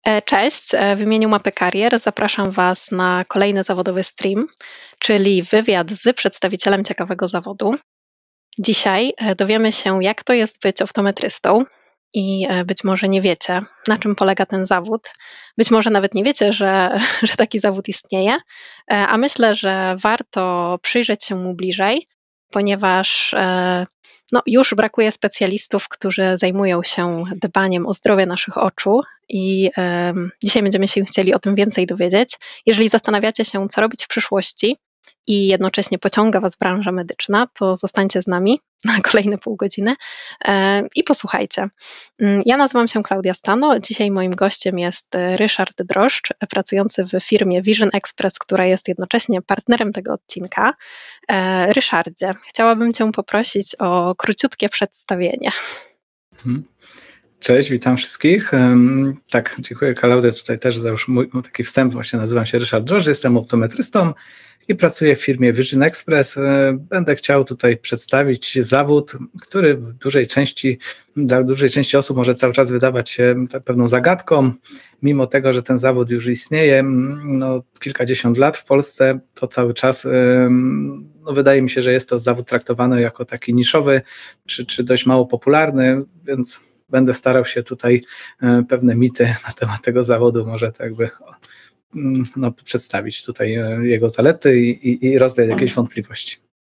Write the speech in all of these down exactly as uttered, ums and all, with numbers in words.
E, Cześć, e, w imieniu Mapy Karier zapraszam Was na kolejny zawodowy stream, czyli wywiad z przedstawicielem ciekawego zawodu. Dzisiaj e, dowiemy się, jak to jest być optometrystą i e, być może nie wiecie, na czym polega ten zawód. Być może nawet nie wiecie, że, że taki zawód istnieje, e, a myślę, że warto przyjrzeć się mu bliżej, ponieważ e, no, już brakuje specjalistów, którzy zajmują się dbaniem o zdrowie naszych oczu i em, dzisiaj będziemy się chcieli o tym więcej dowiedzieć. Jeżeli zastanawiacie się, co robić w przyszłości i jednocześnie pociąga Was branża medyczna, to zostańcie z nami na kolejne pół godziny e, i posłuchajcie. Mm, Ja nazywam się Klaudia Stano. Dzisiaj moim gościem jest e, Ryszard Droszcz, pracujący w firmie Vision Express, która jest jednocześnie partnerem tego odcinka. E, Ryszardzie, chciałabym Cię poprosić o króciutkie przedstawienie. Hmm. Cześć, witam wszystkich. Um, tak, dziękuję Klaudia tutaj też za już mój, mój taki wstęp. Właśnie nazywam się Ryszard Droszcz, jestem optometrystą i pracuję w firmie Vision Express. Będę chciał tutaj przedstawić zawód, który w dużej części, dla dużej części osób może cały czas wydawać się pewną zagadką, mimo tego, że ten zawód już istnieje no, kilkadziesiąt lat w Polsce, to cały czas no, wydaje mi się, że jest to zawód traktowany jako taki niszowy, czy, czy dość mało popularny, więc będę starał się tutaj pewne mity na temat tego zawodu może tak jakby no, przedstawić tutaj jego zalety i, i, i rozwiać jakieś wątpliwości.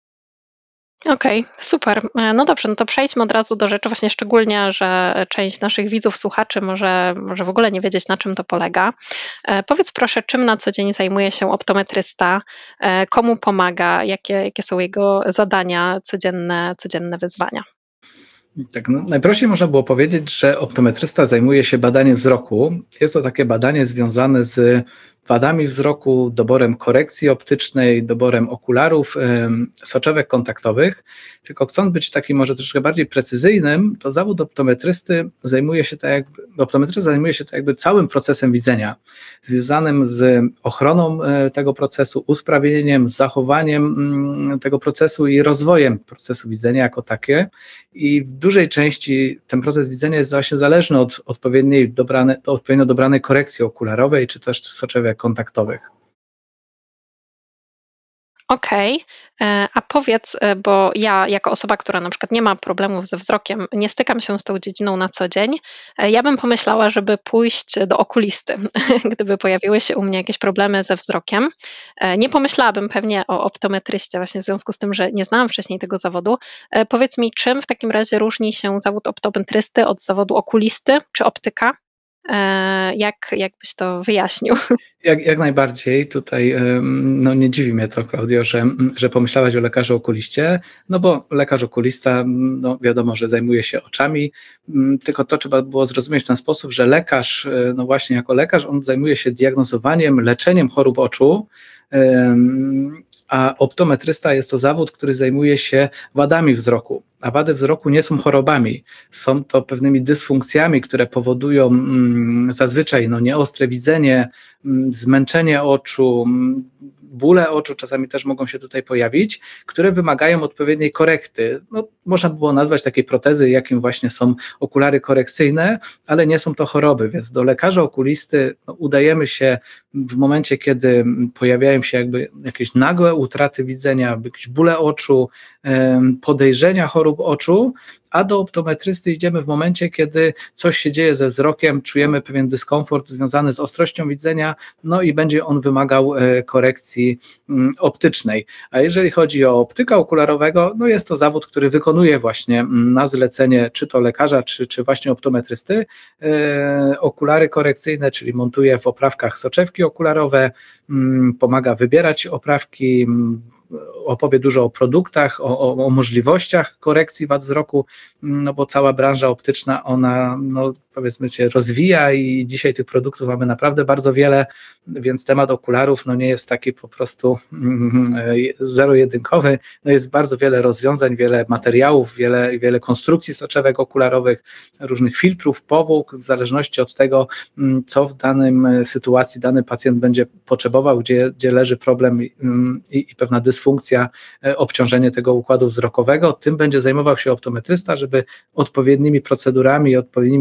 Okej, okay, super. No dobrze, no to przejdźmy od razu do rzeczy, właśnie szczególnie, że część naszych widzów, słuchaczy może, może w ogóle nie wiedzieć, na czym to polega. E, powiedz proszę, czym na co dzień zajmuje się optometrysta, e, komu pomaga, jakie, jakie są jego zadania, codzienne, codzienne wyzwania? Tak, no, najprościej można było powiedzieć, że optometrysta zajmuje się badaniem wzroku. Jest to takie badanie związane z wadami wzroku, doborem korekcji optycznej, doborem okularów, ym, soczewek kontaktowych. Tylko chcąc być takim może troszkę bardziej precyzyjnym, to zawód optometrysty zajmuje się tak jakby, optometrysta zajmuje się tak jakby całym procesem widzenia, związanym z ochroną y, tego procesu, usprawnieniem, zachowaniem y, tego procesu i rozwojem procesu widzenia jako takie. I w dużej części ten proces widzenia jest właśnie zależny od odpowiedniej dobrane, odpowiednio dobranej korekcji okularowej, czy też soczewek kontaktowych. Okej, okay. A powiedz, bo ja jako osoba, która na przykład nie ma problemów ze wzrokiem, nie stykam się z tą dziedziną na co dzień, ja bym pomyślała, żeby pójść do okulisty, gdyby pojawiły się u mnie jakieś problemy ze wzrokiem. Nie pomyślałabym pewnie o optometryście, właśnie w związku z tym, że nie znałam wcześniej tego zawodu. Powiedz mi, czym w takim razie różni się zawód optometrysty od zawodu okulisty czy optyka? Jak, jak byś to wyjaśnił? Jak, jak najbardziej. Tutaj no, nie dziwi mnie to, Klaudio, że, że pomyślałaś o lekarzu okuliście, no bo lekarz okulista, no wiadomo, że zajmuje się oczami, tylko to trzeba było zrozumieć w ten sposób, że lekarz, no właśnie jako lekarz, on zajmuje się diagnozowaniem, leczeniem chorób oczu, a optometrysta jest to zawód, który zajmuje się wadami wzroku, a wady wzroku nie są chorobami, są to pewnymi dysfunkcjami, które powodują mm, zazwyczaj no, nieostre widzenie, mm, zmęczenie oczu, mm, bóle oczu czasami też mogą się tutaj pojawić, które wymagają odpowiedniej korekty. No, można by było nazwać takiej protezy, jakim właśnie są okulary korekcyjne, ale nie są to choroby, więc do lekarza okulisty no, udajemy się w momencie, kiedy pojawiają się jakby jakieś nagłe utraty widzenia, jakieś bóle oczu, podejrzenia chorób oczu, a do optometrysty idziemy w momencie, kiedy coś się dzieje ze wzrokiem, czujemy pewien dyskomfort związany z ostrością widzenia, no i będzie on wymagał korekcji optycznej. A jeżeli chodzi o optyka okularowego, no jest to zawód, który wykonuje właśnie na zlecenie czy to lekarza, czy, czy właśnie optometrysty okulary korekcyjne, czyli montuje w oprawkach soczewki okularowe, pomaga wybierać oprawki, opowie dużo o produktach, o, o, o możliwościach korekcji wad wzroku, no bo cała branża optyczna, ona no powiedzmy się rozwija i dzisiaj tych produktów mamy naprawdę bardzo wiele, więc temat okularów no nie jest taki po prostu zero-jedynkowy, no jest bardzo wiele rozwiązań, wiele materiałów, wiele, wiele konstrukcji soczewek okularowych, różnych filtrów, powłok, w zależności od tego, co w danym sytuacji dany pacjent będzie potrzebował, gdzie, gdzie leży problem i, i pewna dysfunkcja, obciążenie tego układu wzrokowego, tym będzie zajmował się optometrysta, żeby odpowiednimi procedurami i odpowiednimi testami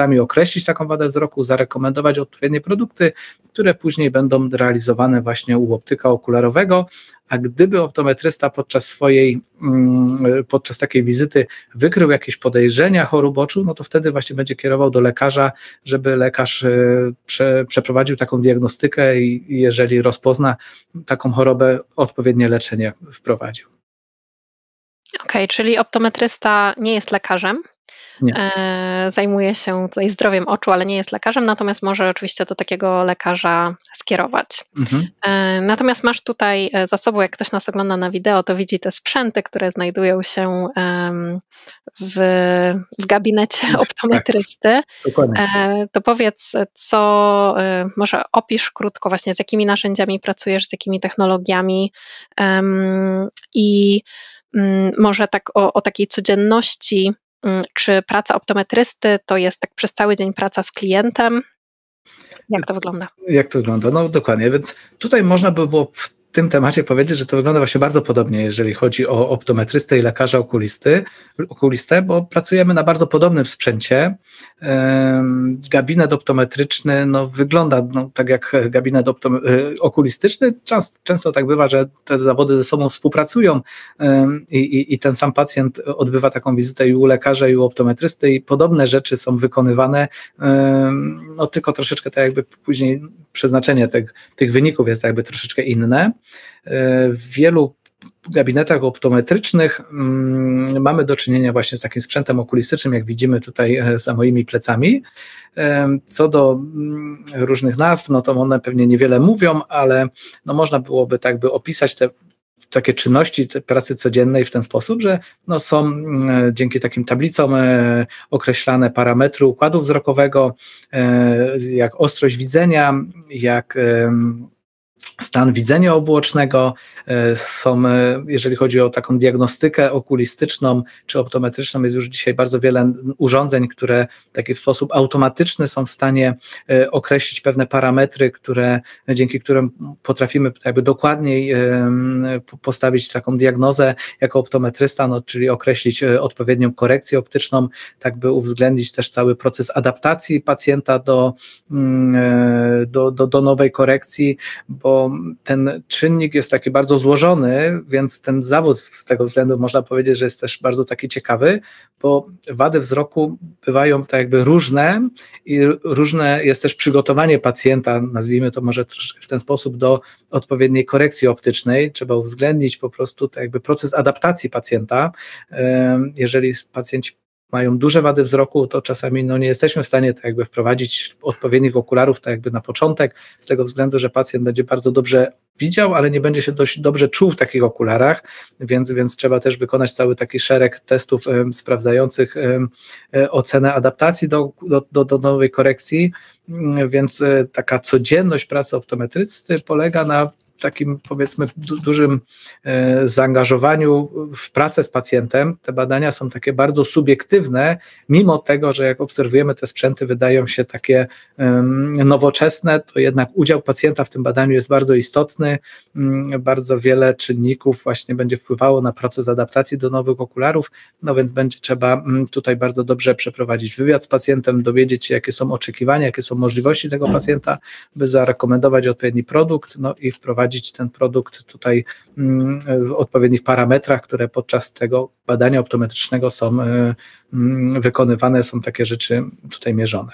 oczami określić taką wadę wzroku, zarekomendować odpowiednie produkty, które później będą realizowane właśnie u optyka okularowego. A gdyby optometrysta podczas swojej, podczas takiej wizyty wykrył jakieś podejrzenia chorób oczu, no to wtedy właśnie będzie kierował do lekarza, żeby lekarz prze, przeprowadził taką diagnostykę i jeżeli rozpozna taką chorobę, odpowiednie leczenie wprowadził. Okej, okay, czyli optometrysta nie jest lekarzem. Nie. Zajmuje się tutaj zdrowiem oczu, ale nie jest lekarzem, natomiast może oczywiście do takiego lekarza skierować. Mhm. Natomiast masz tutaj za sobą, jak ktoś nas ogląda na wideo, to widzi te sprzęty, które znajdują się w, w gabinecie optometrysty. Tak, dokładnie. To powiedz, co, może opisz krótko właśnie, z jakimi narzędziami pracujesz, z jakimi technologiami i może tak o, o takiej codzienności. Czy praca optometrysty to jest tak przez cały dzień praca z klientem? Jak to wygląda? Jak to wygląda? No dokładnie, więc tutaj można by było w tym temacie powiedzieć, że to wygląda właśnie bardzo podobnie, jeżeli chodzi o optometrystę i lekarza okulisty, okulistę, bo pracujemy na bardzo podobnym sprzęcie. Gabinet optometryczny no, wygląda no, tak jak gabinet optom- okulistyczny. Często, często tak bywa, że te zawody ze sobą współpracują i, i, i ten sam pacjent odbywa taką wizytę i u lekarza, i u optometrysty i podobne rzeczy są wykonywane, no tylko troszeczkę tak jakby później przeznaczenie tych, tych wyników jest jakby troszeczkę inne. W wielu gabinetach optometrycznych um, mamy do czynienia właśnie z takim sprzętem okulistycznym, jak widzimy tutaj za moimi plecami. Um, co do um, różnych nazw, no to one pewnie niewiele mówią, ale no można byłoby tak by opisać te takie czynności te pracy codziennej w ten sposób, że no są e, dzięki takim tablicom e, określane parametry układu wzrokowego, e, jak ostrość widzenia, jak e, stan widzenia obuocznego, są, jeżeli chodzi o taką diagnostykę okulistyczną czy optometryczną, jest już dzisiaj bardzo wiele urządzeń, które w taki sposób automatyczny są w stanie określić pewne parametry, które, dzięki którym potrafimy jakby dokładniej postawić taką diagnozę jako optometrysta, no, czyli określić odpowiednią korekcję optyczną, tak by uwzględnić też cały proces adaptacji pacjenta do, do, do, do nowej korekcji, bo ten czynnik jest taki bardzo złożony, więc ten zawód z tego względu można powiedzieć, że jest też bardzo taki ciekawy, bo wady wzroku bywają tak jakby różne i różne jest też przygotowanie pacjenta, nazwijmy to może troszkę w ten sposób, do odpowiedniej korekcji optycznej. Trzeba uwzględnić po prostu tak jakby proces adaptacji pacjenta. Jeżeli pacjenci mają duże wady wzroku, to czasami no, nie jesteśmy w stanie tak jakby wprowadzić odpowiednich okularów tak jakby na początek, z tego względu, że pacjent będzie bardzo dobrze widział, ale nie będzie się dość dobrze czuł w takich okularach, więc, więc trzeba też wykonać cały taki szereg testów um, sprawdzających um, ocenę adaptacji do, do, do, do nowej korekcji, więc um, taka codzienność pracy optometrysty polega na takim powiedzmy du- dużym e, zaangażowaniu w pracę z pacjentem. Te badania są takie bardzo subiektywne, mimo tego, że jak obserwujemy te sprzęty, wydają się takie um, nowoczesne, to jednak udział pacjenta w tym badaniu jest bardzo istotny. Um, bardzo wiele czynników właśnie będzie wpływało na proces adaptacji do nowych okularów, no więc będzie trzeba um, tutaj bardzo dobrze przeprowadzić wywiad z pacjentem, dowiedzieć się, jakie są oczekiwania, jakie są możliwości tego pacjenta, by zarekomendować odpowiedni produkt, no i wprowadzić ten produkt tutaj w odpowiednich parametrach, które podczas tego badania optometrycznego są wykonywane, są takie rzeczy tutaj mierzone.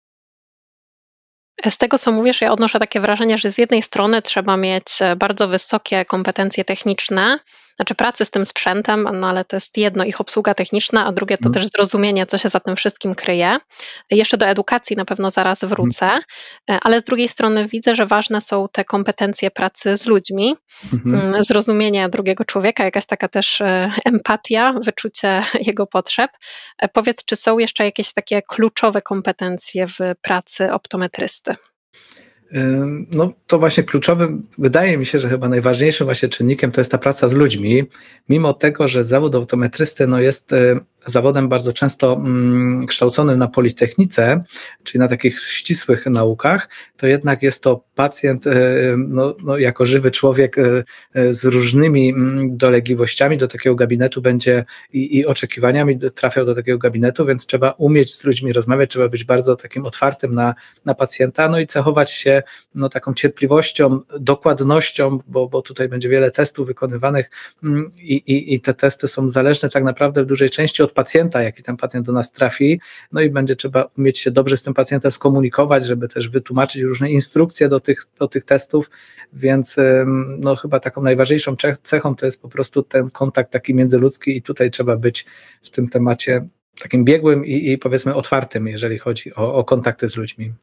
Z tego, co mówisz, ja odnoszę takie wrażenie, że z jednej strony trzeba mieć bardzo wysokie kompetencje techniczne, znaczy pracy z tym sprzętem, no ale to jest jedno, ich obsługa techniczna, a drugie to hmm. też zrozumienie, co się za tym wszystkim kryje. Jeszcze do edukacji na pewno zaraz wrócę, hmm. ale z drugiej strony widzę, że ważne są te kompetencje pracy z ludźmi, hmm. zrozumienie drugiego człowieka, jakaś taka też empatia, wyczucie jego potrzeb. Powiedz, czy są jeszcze jakieś takie kluczowe kompetencje w pracy optometrysty? No to właśnie kluczowym, wydaje mi się, że chyba najważniejszym właśnie czynnikiem to jest ta praca z ludźmi, mimo tego, że zawód optometrysty no jest zawodem bardzo często mm, kształconym na Politechnice, czyli na takich ścisłych naukach, to jednak jest to pacjent no, no, jako żywy człowiek z różnymi dolegliwościami do takiego gabinetu będzie i, i oczekiwaniami trafiał do takiego gabinetu, więc trzeba umieć z ludźmi rozmawiać, trzeba być bardzo takim otwartym na, na pacjenta, no i cechować się no, taką cierpliwością, dokładnością, bo, bo tutaj będzie wiele testów wykonywanych i, i, i te testy są zależne tak naprawdę w dużej części od pacjenta, jaki ten pacjent do nas trafi, no i będzie trzeba umieć się dobrze z tym pacjentem skomunikować, żeby też wytłumaczyć różne instrukcje do tych, do tych testów, więc no chyba taką najważniejszą cechą to jest po prostu ten kontakt taki międzyludzki i tutaj trzeba być w tym temacie takim biegłym i, i powiedzmy otwartym, jeżeli chodzi o, o kontakty z ludźmi.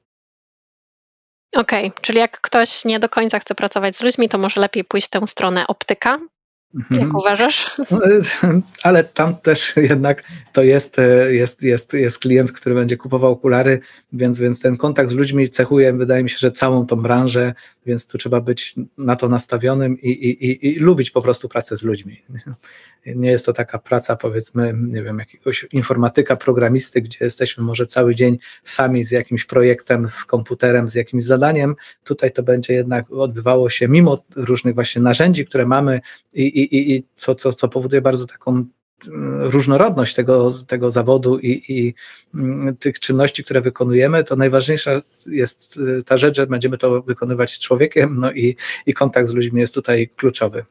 Okej, okay, czyli jak ktoś nie do końca chce pracować z ludźmi, to może lepiej pójść w tę stronę optyka? Jak mhm. uważasz? Ale tam też jednak to jest, jest, jest, jest klient, który będzie kupował okulary, więc, więc ten kontakt z ludźmi cechuje, wydaje mi się, że całą tą branżę, więc tu trzeba być na to nastawionym i, i, i, i lubić po prostu pracę z ludźmi. Nie jest to taka praca, powiedzmy, nie wiem, jakiegoś informatyka, programisty, gdzie jesteśmy może cały dzień sami z jakimś projektem, z komputerem, z jakimś zadaniem. Tutaj to będzie jednak odbywało się mimo różnych właśnie narzędzi, które mamy i, i, i co, co, co powoduje bardzo taką różnorodność tego, tego zawodu i, i tych czynności, które wykonujemy, to najważniejsza jest ta rzecz, że będziemy to wykonywać z człowiekiem, no i, i kontakt z ludźmi jest tutaj kluczowy.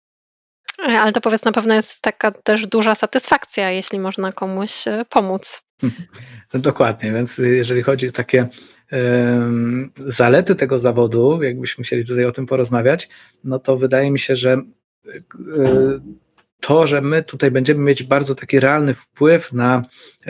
Ale to powiedz, na pewno jest taka też duża satysfakcja, jeśli można komuś pomóc. Dokładnie, więc jeżeli chodzi o takie um, zalety tego zawodu, jakbyśmy chcieli tutaj o tym porozmawiać, no to wydaje mi się, że um, to, że my tutaj będziemy mieć bardzo taki realny wpływ na,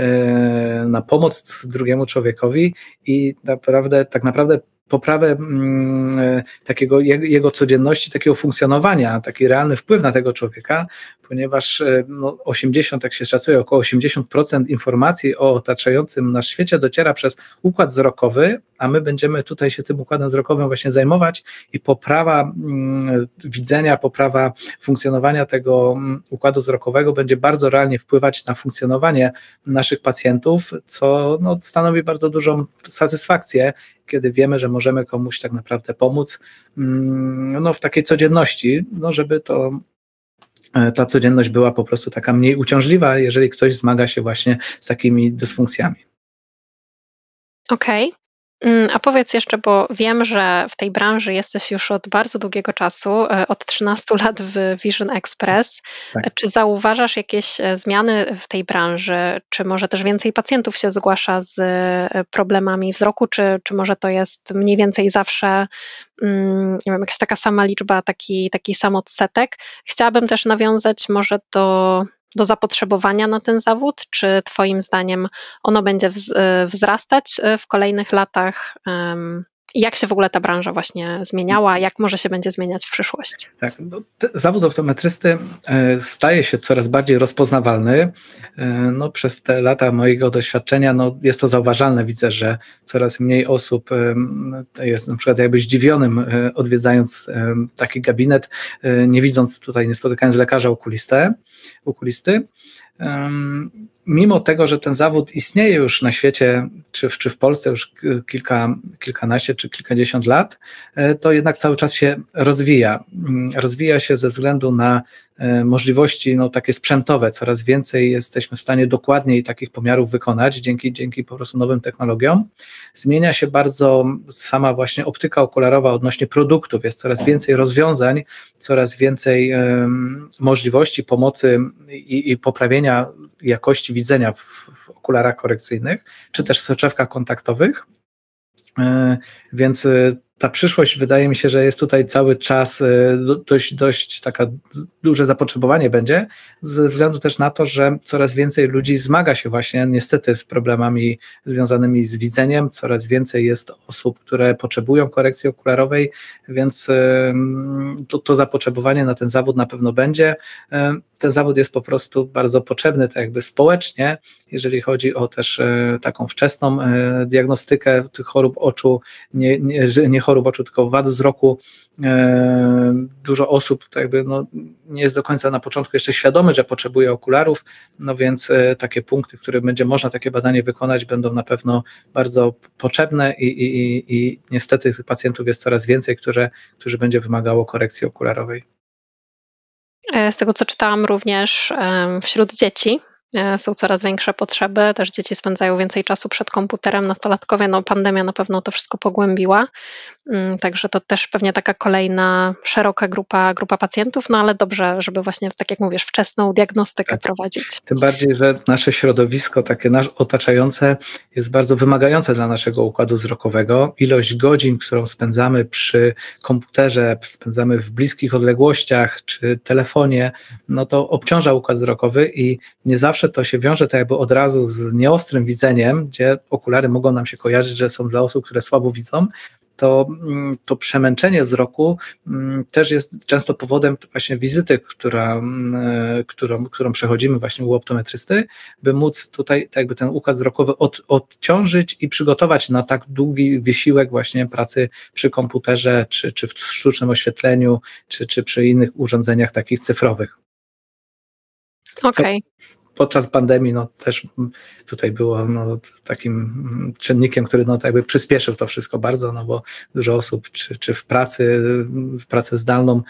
na pomoc drugiemu człowiekowi i naprawdę, tak naprawdę poprawę mm, takiego jego codzienności, takiego funkcjonowania, taki realny wpływ na tego człowieka, ponieważ no, osiemdziesiąt, jak się szacuje, około osiemdziesiąt procent informacji o otaczającym nas świecie dociera przez układ wzrokowy, a my będziemy tutaj się tym układem wzrokowym właśnie zajmować i poprawa mm, widzenia, poprawa funkcjonowania tego mm, układu wzrokowego będzie bardzo realnie wpływać na funkcjonowanie naszych pacjentów, co no, stanowi bardzo dużą satysfakcję, kiedy wiemy, że możemy komuś tak naprawdę pomóc no, w takiej codzienności, no, żeby to ta codzienność była po prostu taka mniej uciążliwa, jeżeli ktoś zmaga się właśnie z takimi dysfunkcjami. Okej. Okay. A powiedz jeszcze, bo wiem, że w tej branży jesteś już od bardzo długiego czasu, od trzynastu lat w Vision Express. Tak. Czy zauważasz jakieś zmiany w tej branży? Czy może też więcej pacjentów się zgłasza z problemami wzroku? Czy, czy może to jest mniej więcej zawsze nie wiem, jakaś taka sama liczba, taki, taki sam odsetek? Chciałabym też nawiązać może do do zapotrzebowania na ten zawód? Czy twoim zdaniem ono będzie wzrastać w kolejnych latach? Jak się w ogóle ta branża właśnie zmieniała? Jak może się będzie zmieniać w przyszłości? Tak, no, zawód optometrysty staje się coraz bardziej rozpoznawalny. No, przez te lata mojego doświadczenia no, jest to zauważalne. Widzę, że coraz mniej osób jest na przykład jakby zdziwionym odwiedzając taki gabinet, nie widząc tutaj, nie spotykając lekarza okulistę, okulisty. Mimo tego, że ten zawód istnieje już na świecie, czy w, czy w Polsce już kilka, kilkanaście czy kilkadziesiąt lat, to jednak cały czas się rozwija. Rozwija się ze względu na możliwości no, takie sprzętowe. Coraz więcej jesteśmy w stanie dokładniej takich pomiarów wykonać dzięki, dzięki po prostu nowym technologiom. Zmienia się bardzo sama właśnie optyka okularowa odnośnie produktów. Jest coraz więcej rozwiązań, coraz więcej um, możliwości pomocy i, i poprawienia jakości widzenia w, w okularach korekcyjnych, czy też soczewkach kontaktowych. Więc ta przyszłość wydaje mi się, że jest tutaj cały czas dość, dość taka duże zapotrzebowanie będzie, ze względu też na to, że coraz więcej ludzi zmaga się właśnie niestety z problemami związanymi z widzeniem, coraz więcej jest osób, które potrzebują korekcji okularowej, więc to, to zapotrzebowanie na ten zawód na pewno będzie. Ten zawód jest po prostu bardzo potrzebny tak jakby społecznie, jeżeli chodzi o też taką wczesną diagnostykę tych chorób oczu. Nie, nie, nie chorób oczu, tylko wad wzroku. Dużo osób to jakby no, nie jest do końca na początku jeszcze świadomy, że potrzebuje okularów, no więc takie punkty, w których będzie można takie badanie wykonać, będą na pewno bardzo potrzebne i, i, i niestety tych pacjentów jest coraz więcej, które, którzy będzie wymagało korekcji okularowej. Z tego, co czytałam, również wśród dzieci są coraz większe potrzeby, też dzieci spędzają więcej czasu przed komputerem, nastolatkowie, no pandemia na pewno to wszystko pogłębiła, także to też pewnie taka kolejna szeroka grupa, grupa pacjentów, no ale dobrze, żeby właśnie, tak jak mówisz, wczesną diagnostykę tak prowadzić. Tym bardziej, że nasze środowisko takie nasz otaczające jest bardzo wymagające dla naszego układu wzrokowego. Ilość godzin, którą spędzamy przy komputerze, spędzamy w bliskich odległościach czy telefonie, no to obciąża układ wzrokowy i nie zawsze to się wiąże tak jakby od razu z nieostrym widzeniem, gdzie okulary mogą nam się kojarzyć, że są dla osób, które słabo widzą, to, to przemęczenie wzroku też jest często powodem właśnie wizyty, która, którą, którą przechodzimy właśnie u optometrysty, by móc tutaj tak jakby ten układ wzrokowy od, odciążyć i przygotować na tak długi wysiłek właśnie pracy przy komputerze, czy, czy w sztucznym oświetleniu, czy, czy przy innych urządzeniach takich cyfrowych. Okej. Okay. Podczas pandemii no, też tutaj było no, takim czynnikiem, który no, tak jakby przyspieszył to wszystko bardzo, no bo dużo osób czy, czy w pracy, w pracę zdalną,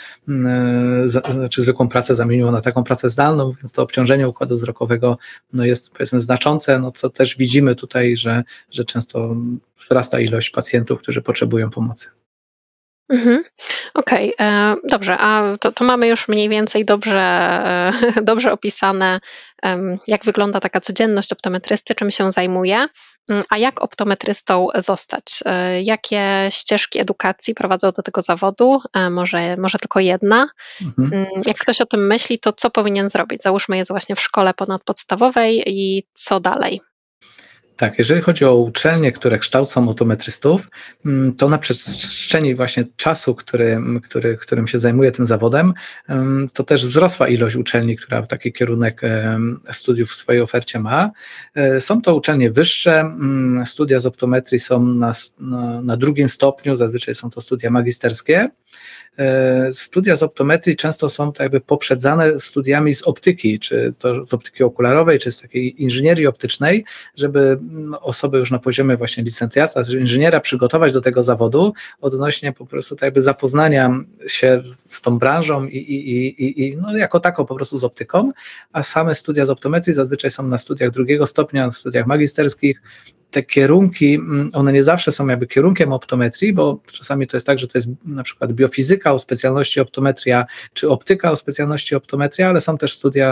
za, czy zwykłą pracę zamieniło na taką pracę zdalną, więc to obciążenie układu wzrokowego no, jest powiedzmy znaczące, no, co też widzimy tutaj, że, że często wzrasta ilość pacjentów, którzy potrzebują pomocy. Mhm. Okej, okay. Dobrze, a to, to mamy już mniej więcej dobrze, dobrze opisane, jak wygląda taka codzienność optometrysty, czym się zajmuje, a jak optometrystą zostać? Jakie ścieżki edukacji prowadzą do tego zawodu? Może, może tylko jedna? Mhm. Jak ktoś o tym myśli, to co powinien zrobić? Załóżmy, jest właśnie w szkole ponadpodstawowej i co dalej? Tak, jeżeli chodzi o uczelnie, które kształcą optometrystów, to na przestrzeni właśnie czasu, który, który, którym się zajmuję tym zawodem, to też wzrosła ilość uczelni, która taki kierunek studiów w swojej ofercie ma. Są to uczelnie wyższe, studia z optometrii są na, na, na drugim stopniu, zazwyczaj są to studia magisterskie. Studia z optometrii często są tak jakby poprzedzane studiami z optyki, czy to z optyki okularowej, czy z takiej inżynierii optycznej, żeby osoby już na poziomie właśnie licencjata, czy inżyniera przygotować do tego zawodu odnośnie po prostu tak jakby zapoznania się z tą branżą i, i, i, i no jako taką po prostu z optyką, a same studia z optometrii zazwyczaj są na studiach drugiego stopnia, na studiach magisterskich. Te kierunki, one nie zawsze są jakby kierunkiem optometrii, bo czasami to jest tak, że to jest na przykład biofizyka o specjalności optometria, czy optyka o specjalności optometria, ale są też studia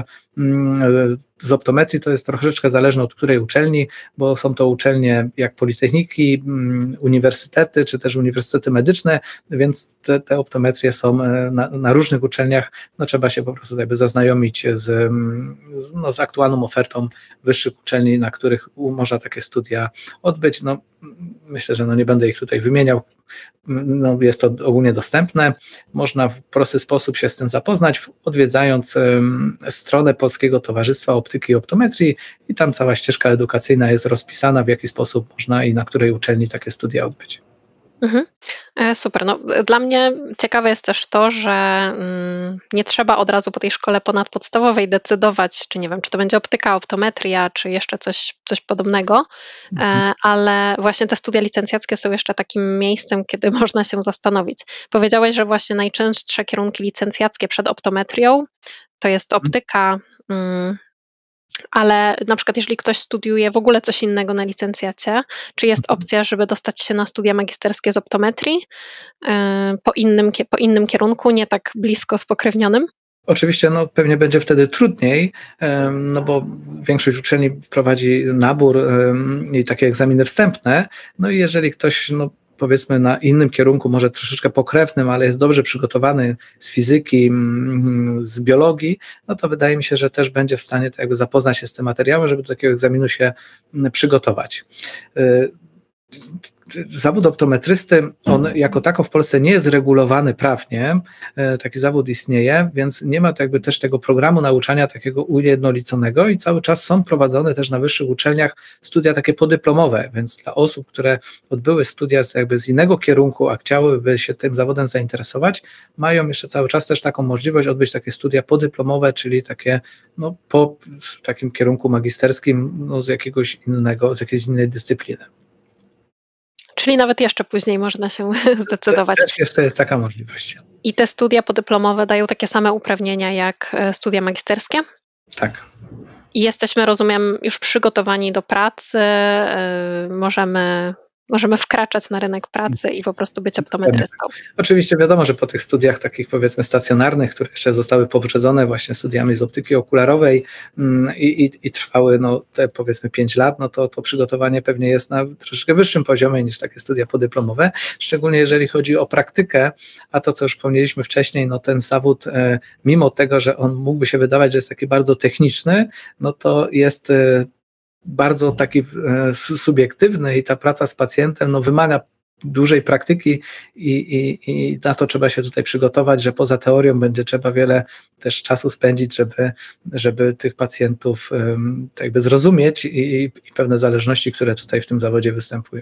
z optometrii, to jest troszeczkę zależne od której uczelni, bo są to uczelnie jak politechniki, uniwersytety, czy też uniwersytety medyczne, więc te, te optometrie są na, na różnych uczelniach, no trzeba się po prostu jakby zaznajomić z, z, no, z aktualną ofertą wyższych uczelni, na których można takie studia odbyć. No, myślę, że no nie będę ich tutaj wymieniał, no jest to ogólnie dostępne, można w prosty sposób się z tym zapoznać, odwiedzając um, stronę Polskiego Towarzystwa Optyki i Optometrii i tam cała ścieżka edukacyjna jest rozpisana, w jaki sposób można i na której uczelni takie studia odbyć. Mhm. Super. No, dla mnie ciekawe jest też to, że mm, nie trzeba od razu po tej szkole ponadpodstawowej decydować, czy nie wiem, czy to będzie optyka, optometria, czy jeszcze coś, coś podobnego, mhm. ale właśnie te studia licencjackie są jeszcze takim miejscem, kiedy można się zastanowić. Powiedziałeś, że właśnie najczęstsze kierunki licencjackie przed optometrią to jest optyka, mm, ale na przykład jeżeli ktoś studiuje w ogóle coś innego na licencjacie, czy jest opcja, żeby dostać się na studia magisterskie z optometrii po innym, po innym kierunku, nie tak blisko spokrewnionym? Oczywiście no, pewnie będzie wtedy trudniej, no bo większość uczelni prowadzi nabór i takie egzaminy wstępne, no i jeżeli ktoś no, powiedzmy na innym kierunku, może troszeczkę pokrewnym, ale jest dobrze przygotowany z fizyki, z biologii, no to wydaje mi się, że też będzie w stanie tak jakby zapoznać się z tym materiałem, żeby do takiego egzaminu się przygotować. zawód optometrysty, on jako tako w Polsce nie jest regulowany prawnie, taki zawód istnieje, więc nie ma jakby też tego programu nauczania takiego ujednoliconego i cały czas są prowadzone też na wyższych uczelniach studia takie podyplomowe, więc dla osób, które odbyły studia jakby z innego kierunku, a chciałyby się tym zawodem zainteresować, mają jeszcze cały czas też taką możliwość odbyć takie studia podyplomowe, czyli takie no, po takim kierunku magisterskim no, z jakiegoś innego, z jakiejś innej dyscypliny. Czyli nawet jeszcze później można się zdecydować. Też jeszcze jest taka możliwość. I te studia podyplomowe dają takie same uprawnienia jak studia magisterskie? Tak. I jesteśmy, rozumiem, już przygotowani do pracy, możemy... Możemy wkraczać na rynek pracy i po prostu być optometrystą. Oczywiście wiadomo, że po tych studiach takich powiedzmy stacjonarnych, które jeszcze zostały poprzedzone właśnie studiami z optyki okularowej i, i, i trwały no, te powiedzmy pięć lat, no to to przygotowanie pewnie jest na troszeczkę wyższym poziomie niż takie studia podyplomowe, szczególnie jeżeli chodzi o praktykę, a to co już wspomnieliśmy wcześniej, no ten zawód mimo tego, że on mógłby się wydawać, że jest taki bardzo techniczny, no to jest bardzo taki e, subiektywny i ta praca z pacjentem no, wymaga dużej praktyki i, i, i na to trzeba się tutaj przygotować, że poza teorią będzie trzeba wiele też czasu spędzić, żeby, żeby tych pacjentów um, tak jakby zrozumieć i, i pewne zależności, które tutaj w tym zawodzie występują.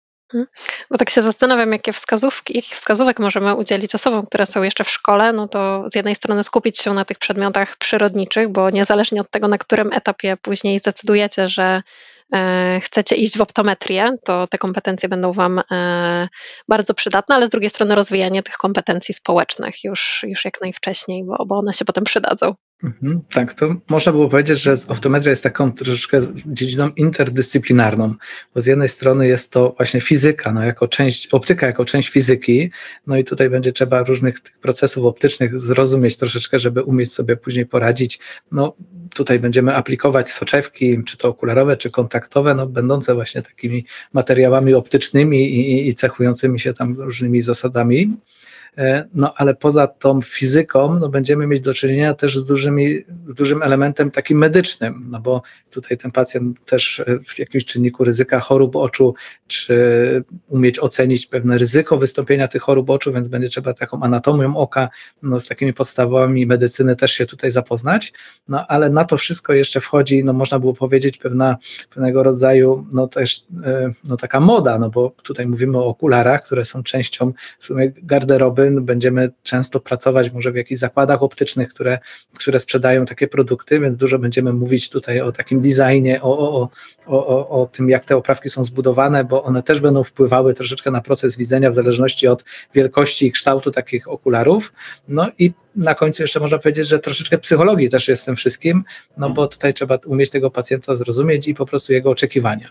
Bo tak się zastanawiam, jakie wskazówki, jakich wskazówek możemy udzielić osobom, które są jeszcze w szkole, no to z jednej strony skupić się na tych przedmiotach przyrodniczych, bo niezależnie od tego, na którym etapie później zdecydujecie, że e, chcecie iść w optometrię, to te kompetencje będą Wam e, bardzo przydatne, ale z drugiej strony rozwijanie tych kompetencji społecznych już, już jak najwcześniej, bo, bo one się potem przydadzą. Mhm, tak, to można było powiedzieć, że optometria jest taką troszeczkę dziedziną interdyscyplinarną, bo z jednej strony jest to właśnie fizyka, no jako część, optyka jako część fizyki, no i tutaj będzie trzeba różnych tych procesów optycznych zrozumieć troszeczkę, żeby umieć sobie później poradzić. No tutaj będziemy aplikować soczewki, czy to okularowe, czy kontaktowe, no będące właśnie takimi materiałami optycznymi i, i cechującymi się tam różnymi zasadami. No ale poza tą fizyką no, będziemy mieć do czynienia też z, dużymi, z dużym elementem takim medycznym, no bo tutaj ten pacjent też w jakimś czynniku ryzyka chorób oczu, czy umieć ocenić pewne ryzyko wystąpienia tych chorób oczu, więc będzie trzeba taką anatomią oka, no, z takimi podstawami medycyny też się tutaj zapoznać, no ale na to wszystko jeszcze wchodzi, no można było powiedzieć pewna, pewnego rodzaju no też no, taka moda, no bo tutaj mówimy o okularach, które są częścią w sumie garderoby. Będziemy często pracować może w jakichś zakładach optycznych, które, które sprzedają takie produkty, więc dużo będziemy mówić tutaj o takim designie, o, o, o, o, o tym, jak te oprawki są zbudowane, bo one też będą wpływały troszeczkę na proces widzenia w zależności od wielkości i kształtu takich okularów. No i na końcu jeszcze można powiedzieć, że troszeczkę psychologii też jest w tym wszystkim, no bo tutaj trzeba umieć tego pacjenta zrozumieć i po prostu jego oczekiwania.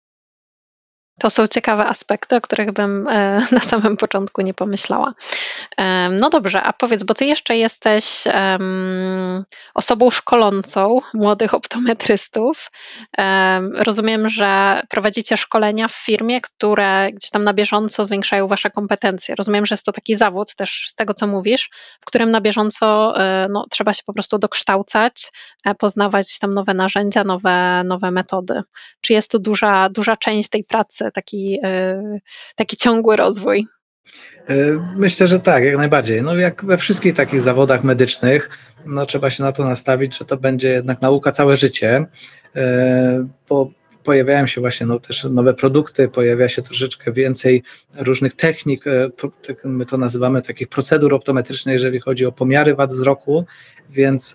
To są ciekawe aspekty, o których bym na samym początku nie pomyślała. No dobrze, a powiedz, bo ty jeszcze jesteś um, osobą szkolącą młodych optometrystów. Um, rozumiem, że prowadzicie szkolenia w firmie, które gdzieś tam na bieżąco zwiększają wasze kompetencje. Rozumiem, że jest to taki zawód też z tego, co mówisz, w którym na bieżąco no, trzeba się po prostu dokształcać, poznawać tam nowe narzędzia, nowe, nowe metody. Czy jest to duża, duża część tej pracy, taki, taki ciągły rozwój? Myślę, że tak, jak najbardziej. No jak we wszystkich takich zawodach medycznych, no trzeba się na to nastawić, że to będzie jednak nauka całe życie, bo pojawiają się właśnie no, też nowe produkty, pojawia się troszeczkę więcej różnych technik, my to nazywamy takich procedur optometrycznych, jeżeli chodzi o pomiary wad wzroku, więc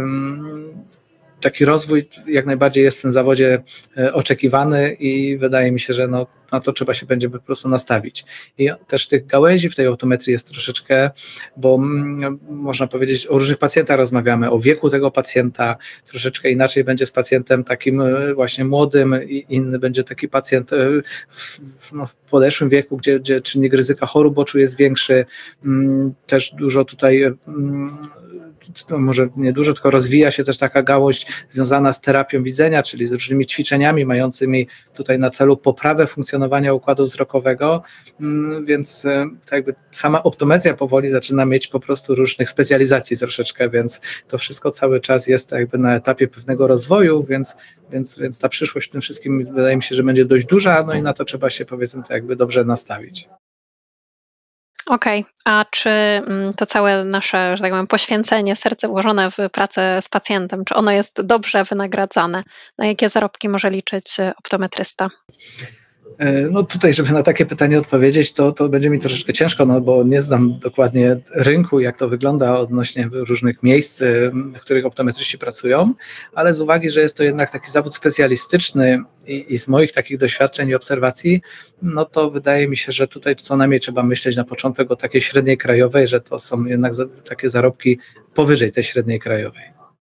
taki rozwój jak najbardziej jest w tym zawodzie oczekiwany i wydaje mi się, że no, na to trzeba się będzie po prostu nastawić. I też tych gałęzi w tej optometrii jest troszeczkę, bo mm, można powiedzieć, o różnych pacjentach rozmawiamy, o wieku tego pacjenta, troszeczkę inaczej będzie z pacjentem takim właśnie młodym i inny będzie taki pacjent w, no, w podeszłym wieku, gdzie, gdzie czynnik ryzyka chorób oczu jest większy. Też dużo tutaj to może nie dużo, tylko rozwija się też taka gałąź związana z terapią widzenia, czyli z różnymi ćwiczeniami mającymi tutaj na celu poprawę funkcjonowania układu wzrokowego, więc tak jakby sama optometria powoli zaczyna mieć po prostu różnych specjalizacji troszeczkę, więc to wszystko cały czas jest jakby na etapie pewnego rozwoju, więc, więc, więc ta przyszłość w tym wszystkim wydaje mi się, że będzie dość duża, no i na to trzeba się powiedzmy tak jakby dobrze nastawić. Okej, okay. A czy to całe nasze, że tak powiem, poświęcenie, serce włożone w pracę z pacjentem, czy ono jest dobrze wynagradzane? Na jakie zarobki może liczyć optometrysta? No tutaj, żeby na takie pytanie odpowiedzieć, to, to będzie mi troszeczkę ciężko, no bo nie znam dokładnie rynku, jak to wygląda odnośnie różnych miejsc, w których optometryści pracują, ale z uwagi, że jest to jednak taki zawód specjalistyczny i, i z moich takich doświadczeń i obserwacji, no to wydaje mi się, że tutaj co najmniej trzeba myśleć na początek o takiej średniej krajowej, że to są jednak takie zarobki powyżej tej średniej krajowej.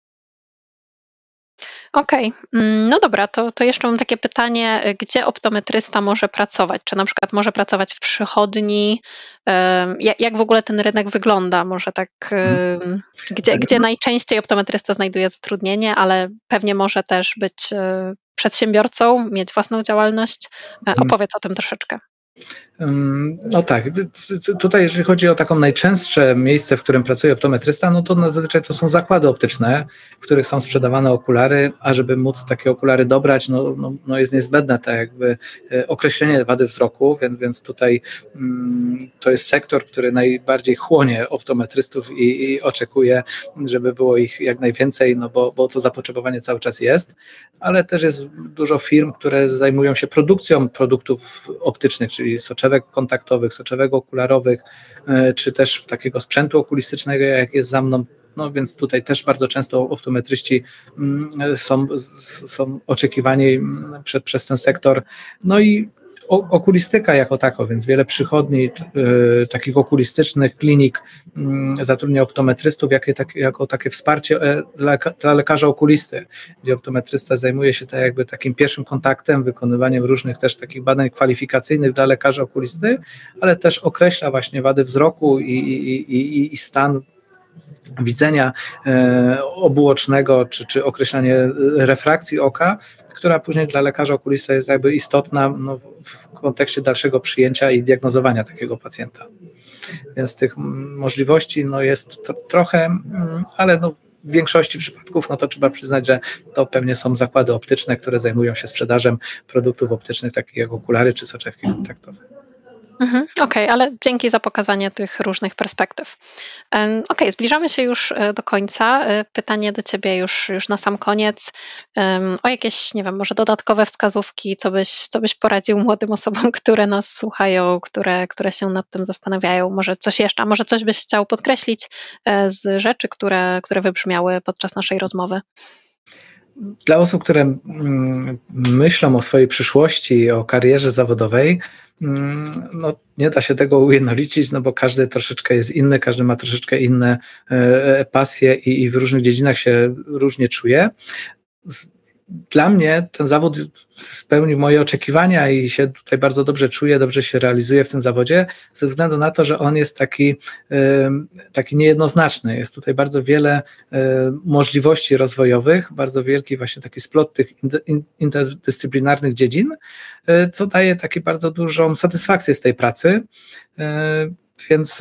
Okej, okay. No dobra, to, to jeszcze mam takie pytanie, gdzie optometrysta może pracować? Czy na przykład może pracować w przychodni? Jak, jak w ogóle ten rynek wygląda? Może tak, gdzie, gdzie najczęściej optometrysta znajduje zatrudnienie, ale pewnie może też być przedsiębiorcą, mieć własną działalność. Opowiedz o tym troszeczkę. No tak, tutaj jeżeli chodzi o taką najczęstsze miejsce, w którym pracuje optometrysta, no to zazwyczaj to są zakłady optyczne, w których są sprzedawane okulary, a żeby móc takie okulary dobrać, no, no, no jest niezbędne tak jakby określenie wady wzroku, więc, więc tutaj mm, to jest sektor, który najbardziej chłonie optometrystów i, i oczekuje, żeby było ich jak najwięcej, no bo, bo to zapotrzebowanie cały czas jest, ale też jest dużo firm, które zajmują się produkcją produktów optycznych, czyli soczewek kontaktowych, soczewek okularowych, czy też takiego sprzętu okulistycznego, jak jest za mną. No więc tutaj też bardzo często optometryści są, są oczekiwani przed, przez ten sektor. No i okulistyka jako tako, więc wiele przychodni y, takich okulistycznych klinik y, zatrudnia optometrystów jakie, tak, jako takie wsparcie y, dla, dla lekarza okulisty, gdzie optometrysta zajmuje się tak jakby takim pierwszym kontaktem, wykonywaniem różnych też takich badań kwalifikacyjnych dla lekarza okulisty, ale też określa właśnie wady wzroku i, i, i, i stan widzenia e, obuocznego, czy, czy określanie refrakcji oka, która później dla lekarza okulista jest jakby istotna no, w kontekście dalszego przyjęcia i diagnozowania takiego pacjenta. Więc tych możliwości no, jest to, trochę, ale no, w większości przypadków no to trzeba przyznać, że to pewnie są zakłady optyczne, które zajmują się sprzedażą produktów optycznych, takich jak okulary czy soczewki kontaktowe. Mhm, Okej, okay, ale dzięki za pokazanie tych różnych perspektyw. Okej, okay, zbliżamy się już do końca. Pytanie do Ciebie już, już na sam koniec. O jakieś, nie wiem, może dodatkowe wskazówki, co byś, co byś poradził młodym osobom, które nas słuchają, które, które się nad tym zastanawiają? Może coś jeszcze, a może coś byś chciał podkreślić z rzeczy, które, które wybrzmiały podczas naszej rozmowy? Dla osób, które myślą o swojej przyszłości, o karierze zawodowej, no nie da się tego ujednolicić, no bo każdy troszeczkę jest inny, każdy ma troszeczkę inne pasje i, i w różnych dziedzinach się różnie czuje. Dla mnie ten zawód spełnił moje oczekiwania i się tutaj bardzo dobrze czuję, dobrze się realizuję w tym zawodzie, ze względu na to, że on jest taki, taki niejednoznaczny. Jest tutaj bardzo wiele możliwości rozwojowych, bardzo wielki właśnie taki splot tych interdyscyplinarnych dziedzin, co daje taki bardzo dużą satysfakcję z tej pracy, więc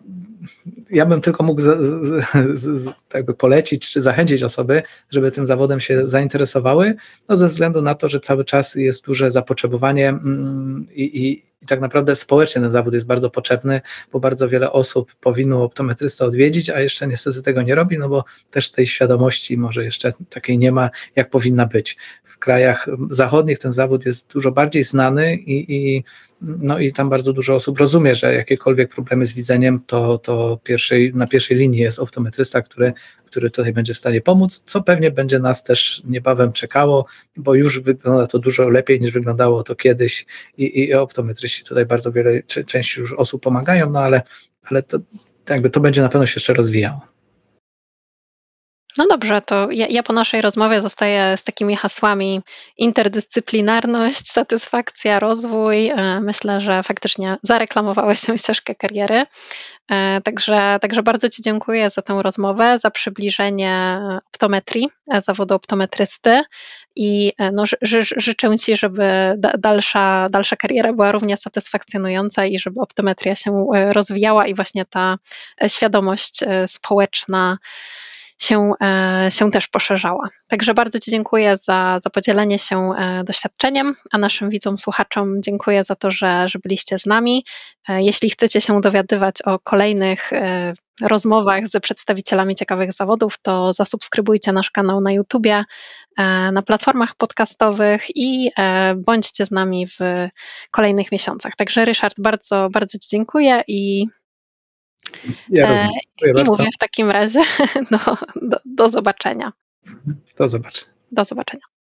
ja bym tylko mógł z, z, z, jakby polecić czy zachęcić osoby, żeby tym zawodem się zainteresowały, no ze względu na to, że cały czas jest duże zapotrzebowanie i, i, i tak naprawdę społecznie ten zawód jest bardzo potrzebny, bo bardzo wiele osób powinno optometrysta odwiedzić, a jeszcze niestety tego nie robi, no bo też tej świadomości może jeszcze takiej nie ma, jak powinna być. W krajach zachodnich ten zawód jest dużo bardziej znany i, i no i tam bardzo dużo osób rozumie, że jakiekolwiek problemy z widzeniem, to, to pierwszej, na pierwszej linii jest optometrysta, który, który tutaj będzie w stanie pomóc, co pewnie będzie nas też niebawem czekało, bo już wygląda to dużo lepiej niż wyglądało to kiedyś i, i optometryści tutaj bardzo wiele, część już osób pomagają, no ale, ale to, jakby to będzie na pewno się jeszcze rozwijało. No dobrze, to ja, ja po naszej rozmowie zostaję z takimi hasłami: interdyscyplinarność, satysfakcja, rozwój. E, Myślę, że faktycznie zareklamowałeś tę ścieżkę kariery. E, Także, także bardzo Ci dziękuję za tę rozmowę, za przybliżenie optometrii, e, zawodu optometrysty i e, no, ży, ży- życzę Ci, żeby da, dalsza, dalsza kariera była równie satysfakcjonująca i żeby optometria się e, rozwijała i właśnie ta e, świadomość e, społeczna się, e, się też poszerzała. Także bardzo Ci dziękuję za, za podzielenie się e, doświadczeniem, a naszym widzom, słuchaczom dziękuję za to, że, że byliście z nami. E, Jeśli chcecie się dowiadywać o kolejnych e, rozmowach z przedstawicielami ciekawych zawodów, to zasubskrybujcie nasz kanał na YouTubie, e, na platformach podcastowych i e, bądźcie z nami w kolejnych miesiącach. Także Ryszard, bardzo, bardzo Ci dziękuję i Ja E, również. Dziękuję I bardzo. mówię w takim razie do, do, do zobaczenia. Do zobaczenia. Do zobaczenia.